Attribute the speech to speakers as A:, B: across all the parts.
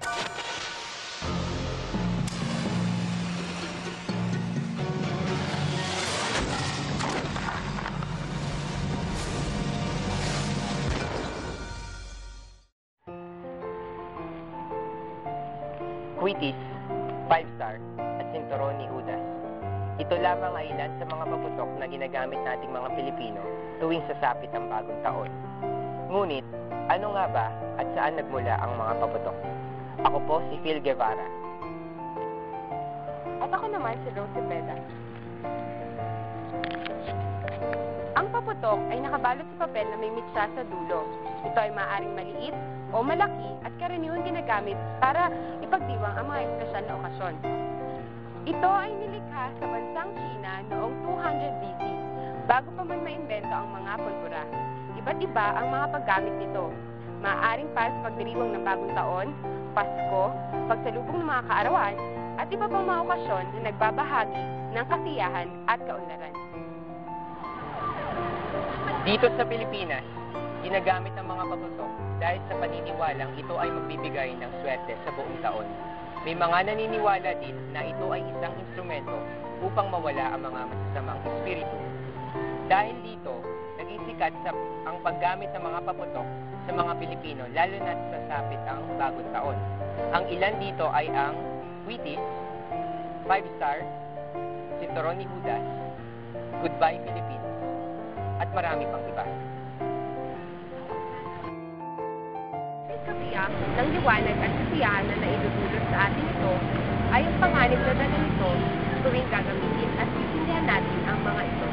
A: Quitis, 5-star, at sinturon ni Judas. Ito lamang ay ilan sa mga paputok na ginagamit nating mga Pilipino tuwing sasapit ang bagong taon. Ngunit, ano nga ba at saan nagmula ang mga paputok? Ako po si Phil Guevara.
B: At ako naman si Rose Cepeda. Ang paputok ay nakabalot sa papel na may mitsa sa dulo. Ito ay maaaring maliit o malaki at karaniwang ginagamit para ipagdiwang ang mga espesyal na okasyon. Ito ay nilikha sa bansang China noong 200 BC, bago pa man maimbento ang mga pulbura. Iba't iba ang mga paggamit nito. Maaaring para sa pagdiriwang ng bagong taon, Pasko, pagsalubong ng mga kaarawan, at iba pang mga okasyon na nagbabahagi ng kasiyahan at kaunlaran.
A: Dito sa Pilipinas, ginagamit ang mga paputok dahil sa paniniwalang ito ay magbibigay ng swerte sa buong taon. May mga naniniwala din na ito ay isang instrumento upang mawala ang mga masasamang espiritu. Dahil dito, naging sikat ang paggamit ng mga paputok sa mga Pilipino, lalo na sa sasapit ang bagong taon. Ang ilan dito ay ang Quitis, 5-star, sinturon ni Judas, Goodbye Philippines, at marami pang iba.
B: Kabiyak ng liwanag at kasiyahan na naidudulot sa atin ito ay ang panganib na dala nito tuwing gagamitin at sisindihan natin ang mga ito.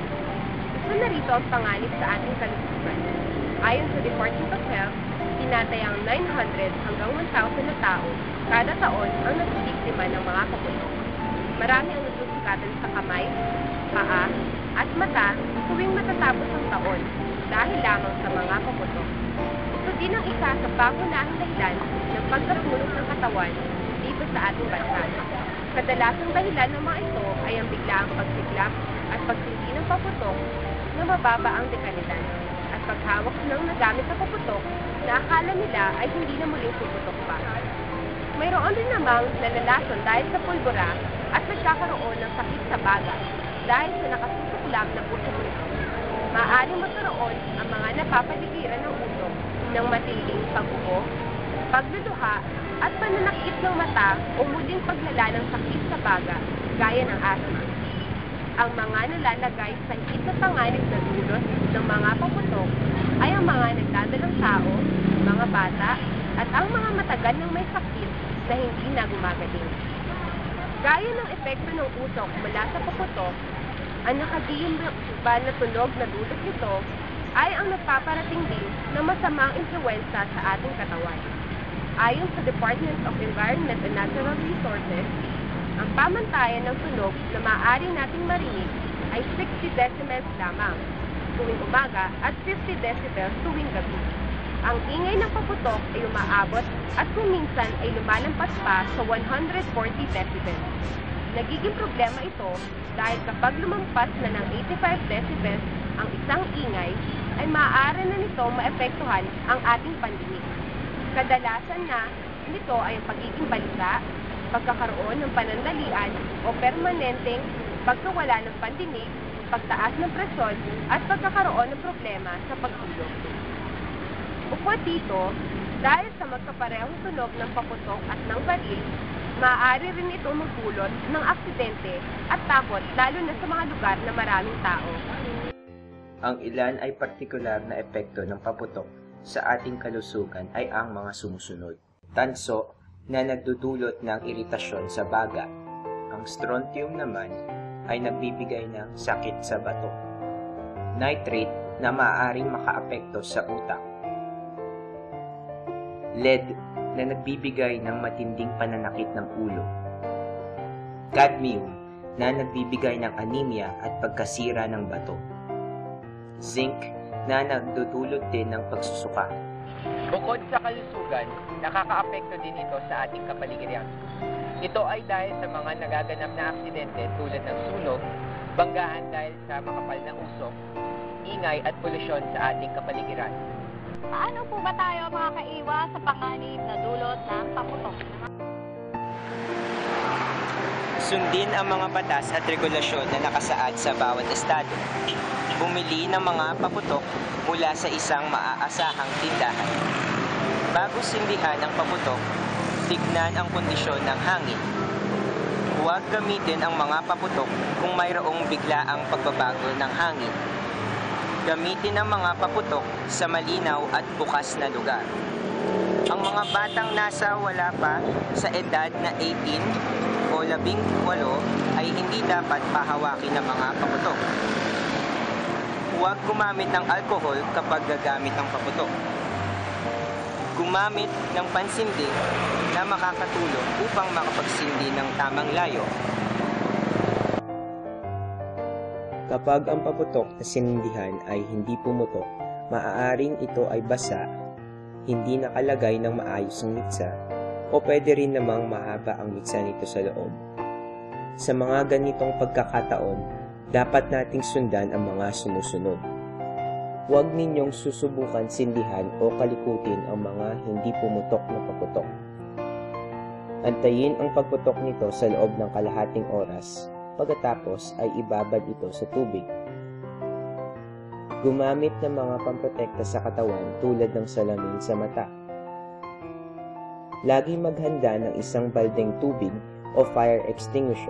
B: Isa na rito ang panganib sa ating kalusugan. Ayon sa Department of Health, tinatayang 900 hanggang 1,000 na tao kada taon ang nabibiktima ng mga paputok. Marami ang nasusugatan sa kamay, paa, at mata tuwing matatapos ang taon dahil lamang sa mga paputok. Ito din ang isa sa pangunahing dahilan ng pagkatulog ng katawan dito sa ating bansa. Kadalasang dahilan ng mga ito ay ang biglaang pagsiklap at pagsindi ng paputok na mababa ang dekalidad at paghawak ng nagamit na paputok na akala nila ay hindi na muling puputok pa. Mayroon din namang nalalason dahil sa pulbura at nagkakaroon ng sakit sa baga dahil sa nakasusuklap na putok nito. Maaaring magkaroon ang mga napapaligiran ng ulo ng matinding pag-ubo, pagluluha, at pananakit ng mata o muling paglala ng sakit sa baga, gaya ng asthma. Ang mga nalalagay sa higit na panganib na dulot ng mga paputok ay ang mga nagdadalang tao, mga bata, at ang mga matagal ng may sakit na hindi na gumagaling. Gaya ng epekto ng usok mula sa paputok, ang nakagiyimba na tunog na dulot nito ay ang nagpaparating din ng masamang impluwensya sa ating katawan. Ayon sa Department of Environment and Natural Resources, ang pamantayan ng tunog na maaari nating marinig ay 60 decibels lamang tuwing umaga at 50 decibels tuwing gabi. Ang ingay ng paputok ay umaabot at kung minsan ay lumalampas pa sa 140 decibels. Nagiging problema ito dahil kapag lumampas na ng 85 decibels ang isang ingay, ay maaari na nito maepektuhan ang ating pandinig. Kadalasan na nito ay ang pagiging balisa, pagkakaroon ng panandalian o permanenteng pagkawala ng pandinig, pagtaas ng presyon at pagkakaroon ng problema sa pagtulog. Bukod dito, dahil sa magkaparehong tunog ng paputok at ng baril, maaari rin ito magdulot ng aksidente at takot lalo na sa mga lugar na maraming tao.
C: Ang ilan ay partikular na epekto ng paputok sa ating kalusugan ay ang mga sumusunod. Tanso na nagdudulot ng iritasyon sa baga. Ang strontium naman ay nagbibigay ng sakit sa bato. Nitrate na maaaring makaapekto sa utak. Lead na nagbibigay ng matinding pananakit ng ulo. Cadmium na nagbibigay ng anemia at pagkasira ng bato. Zinc na nagdudulot din ng pagsusuka.
A: Bukod sa kalusugan, nakakaapekto din ito sa ating kapaligiran. Ito ay dahil sa mga nagaganap na aksidente tulad ng sunog, banggaan dahil sa makapal na usok, ingay at polusyon sa ating kapaligiran.
D: Paano po ba tayo makakaiwas sa panganib na dulot ng paputok?
C: Sundin ang mga batas at regulasyon na nakasaad sa bawat estado. Bumili ng mga paputok mula sa isang maaasahang tindahan. Bago sindihan ang paputok, tignan ang kondisyon ng hangin. Huwag gamitin ang mga paputok kung mayroong biglaang pagbabago ng hangin. Gamitin ang mga paputok sa malinaw at bukas na lugar. Ang mga batang nasa wala pa sa edad na 18 o 18 ay hindi dapat pahawakin ng mga paputok. Huwag gumamit ng alkohol kapag gagamit ng paputok. Gumamit ng pansindi na makakatulong upang makapagsindi ng tamang layo. Kapag ang paputok na sinindihan ay hindi pumutok, maaaring ito ay basa, hindi nakalagay ng maayos ang mitsa, o pwede rin namang mahaba ang mitsa nito sa loob. Sa mga ganitong pagkakataon, dapat nating sundan ang mga sumusunod. Huwag ninyong susubukan sindihan o kalikutin ang mga hindi pumutok na paputok. Antayin ang pagputok nito sa loob ng kalahating oras, pagkatapos ay ibabad ito sa tubig. Gumamit ng mga pamprotekta sa katawan tulad ng salamin sa mata. Lagi maghanda ng isang baldeng tubig o fire extinguisher.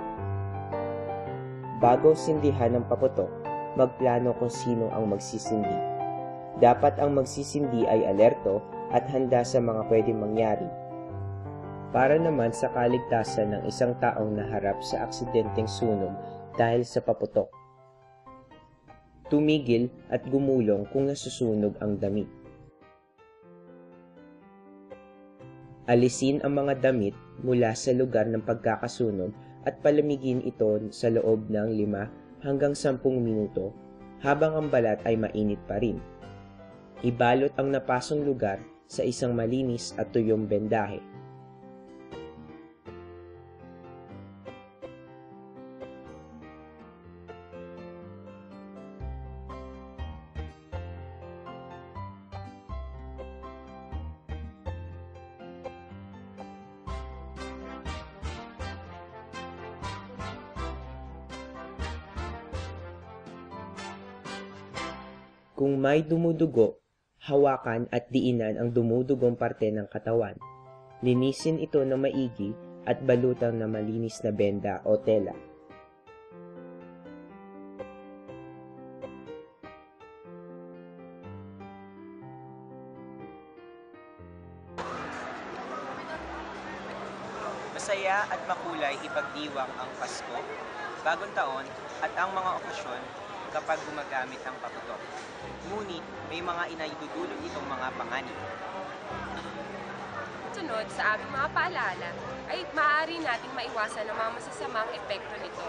C: Bago sindihan ng paputok, magplano kung sino ang magsisindi. Dapat ang magsisindi ay alerto at handa sa mga pwedeng mangyari. Para naman sa kaligtasan ng isang taong naharap sa aksidenteng sunog dahil sa paputok. Tumigil at gumulong kung nasusunog ang damit. Alisin ang mga damit mula sa lugar ng pagkakasunog at palamigin ito sa loob ng 5 hanggang 10 minuto habang ang balat ay mainit pa rin. Ibalot ang napasong lugar sa isang malinis at tuyong bendahe. Kung may dumudugo, hawakan at diinan ang dumudugong parte ng katawan. Linisin ito ng maigi at balutan ng malinis na benda o tela. Masaya at makulay ipagdiwang ang Pasko, Bagong Taon at ang mga okasyon kapag gumagamit ng paputok. Ngunit may mga inaidudulot itong mga panganib.
B: Sunod sa aming mga paalala ay maaari nating maiwasan ang mga masasamang epekto nito.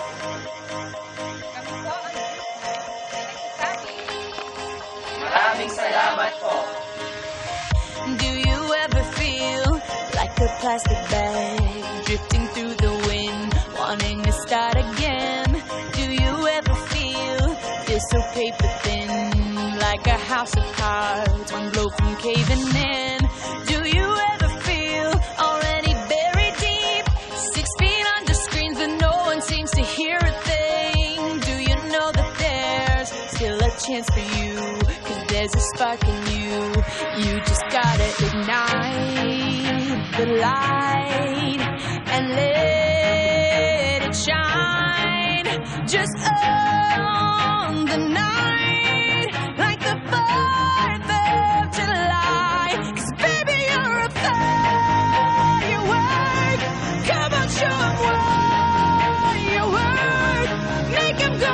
B: Kami po ang nagsasabi.
C: Maraming salamat po!
E: Do you ever feel like a plastic bag drifting through the wind, wanting to start again? Do you ever feel this so paper thin, like a house of cards, one blow from caving in? Do you ever feel already buried deep, 6 feet under screens but no one seems to hear a thing? Do you know that there's still a chance for you, 'cause there's a spark in you? You just gotta ignite the light and let it shine. Just on the night, like the 4th of July. 'Cause baby, you're a firework. Come on, show 'em what you work. Make 'em go,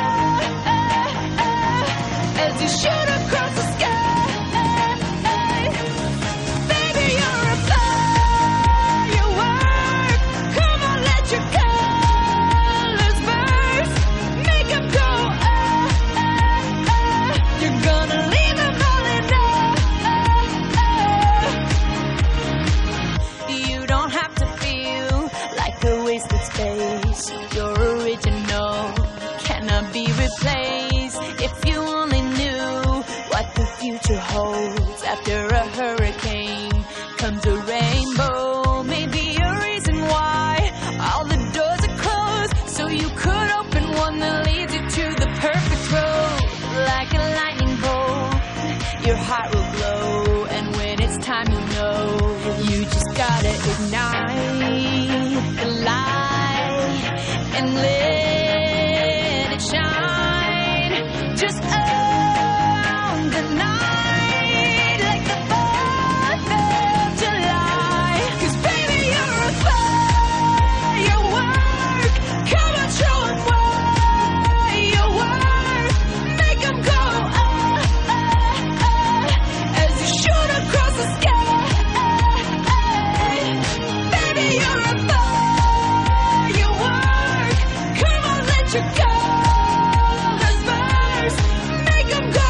E: as you shoot across the sky. Baby, you're a firework. Come on, let your colors burst. Make winter holds. After a hurricane comes a rainbow. Maybe a reason why all the doors are closed, so you could open one that leads you to the perfect road. Like a lightning bolt, your heart will glow, and when it's time, you know you just gotta ignite the light and let it shine. Just own the night like the 4th of July. 'Cause baby, you're a firework. Come on, show 'em what you're worth. Make 'em go as you shoot across the sky. Baby, you're a firework. Come on, let your colors burst. Make 'em go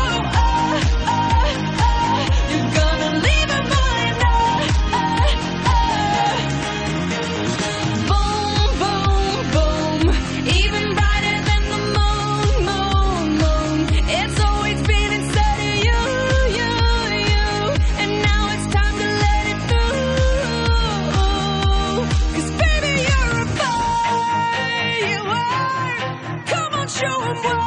E: you're gonna leave 'em on boom, boom, boom. Even brighter than the moon, moon, moon. It's always been inside of you, you, you. And now it's time to let it through. 'Cause baby, you're a firework. Come on, show 'em what